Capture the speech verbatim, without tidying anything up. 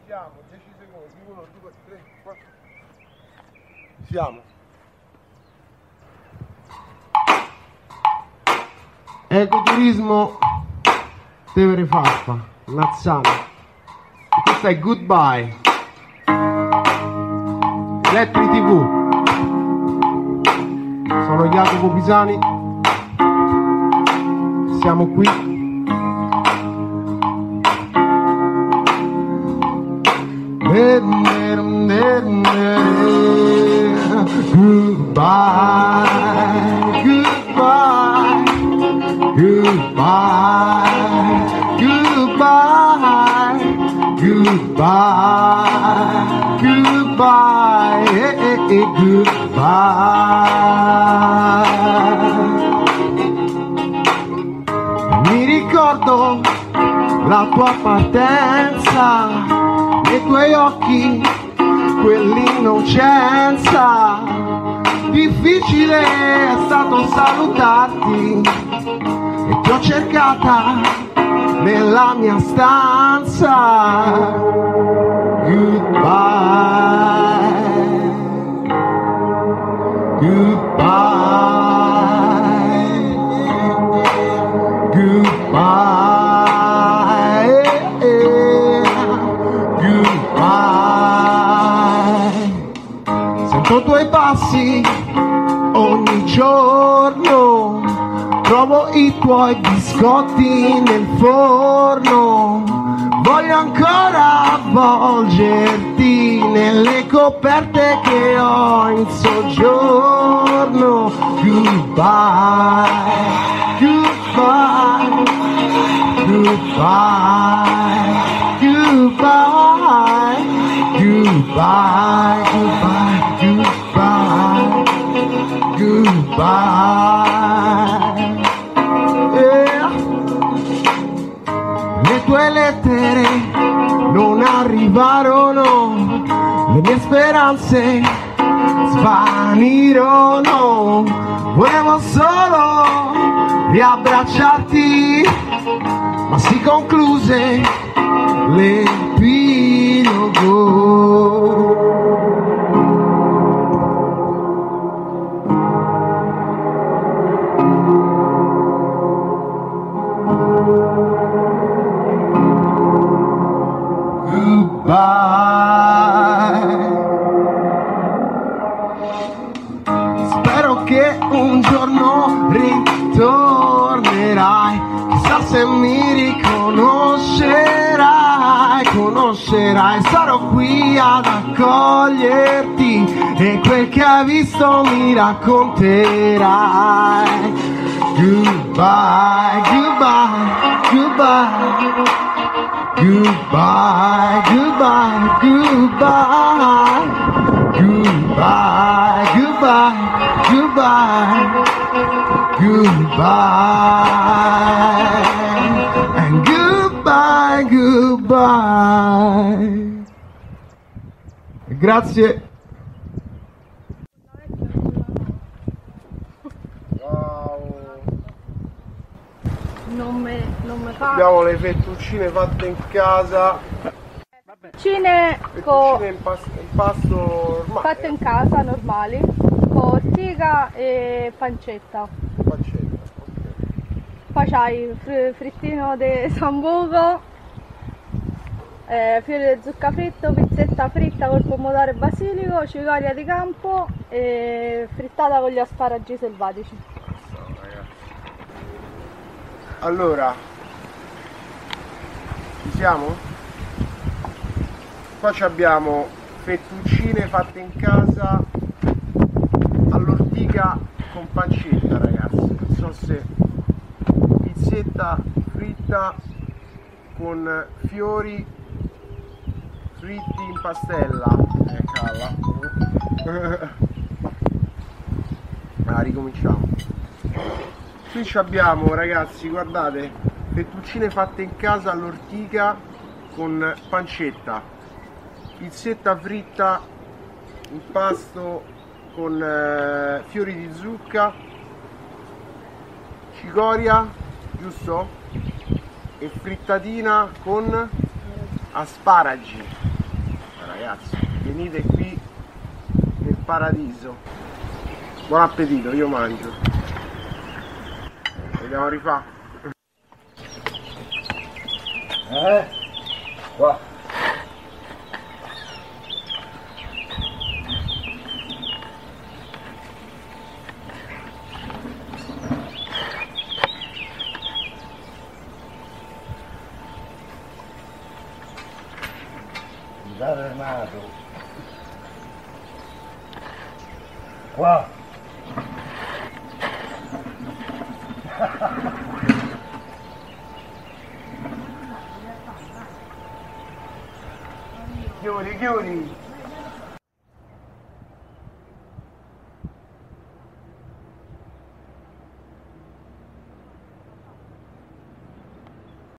Siamo, dieci secondi, uno, due, tre, quattro. Siamo. Ecoturismo Tevere Faffa, Nazzano. Questa è Goodbye. Elettric tivù. Sono Jacopo Pisani. Siamo qui. Goodbye, goodbye, goodbye, goodbye, goodbye, goodbye, eh, eh, eh, goodbye. Mi ricordo la tua partenza, nei tuoi occhi quell'innocenza. Difficile è stato salutarti e ti ho cercata nella mia stanza. Goodbye, goodbye, goodbye, goodbye. Sento i tuoi passi ogni giorno, trovo i tuoi biscotti nel forno, voglio ancora avvolgerti nelle coperte che ho in soggiorno. Goodbye, goodbye, goodbye, goodbye, goodbye, goodbye, goodbye, yeah. Le tue lettere non arrivarono, le mie speranze svanirono, volevo solo riabbracciarti, ma si concluse l'epilogo. Spero che un giorno ritornerai, chissà se mi riconoscerai, conoscerai, sarò qui ad accoglierti e quel che hai visto mi racconterai. Goodbye, goodbye, goodbye, goodbye, goodbye, goodbye, goodbye, goodbye, goodbye, goodbye, and goodbye, goodbye. Grazie. Non me, non me fa. Abbiamo le fettuccine fatte in casa. Fettuccine, Fettuccine in, pas in pasto normale. fatte in casa, normali, con ortica e pancetta. Pancetta, ok. Poi c'hai il frittino di sambuco, eh, fiore di zucca fritto, pizzetta fritta col pomodoro e basilico, cicoria di campo e frittata con gli asparagi selvatici. Allora, ci siamo? Qua abbiamo fettuccine fatte in casa all'ortica con pancetta, ragazzi. Non so se pizzetta fritta con fiori fritti in pastella. Eh, calla. Ah, ricominciamo. Qui abbiamo, ragazzi, guardate, fettuccine fatte in casa all'ortica con pancetta, pizzetta fritta, impasto con eh, fiori di zucca, cicoria, giusto? E frittatina con asparagi. ragazzi, venite qui nel paradiso. Buon appetito, io mangio. Vogliamo rifare? Eh? Qua. Armato. Qua. Chiudi, chiudi.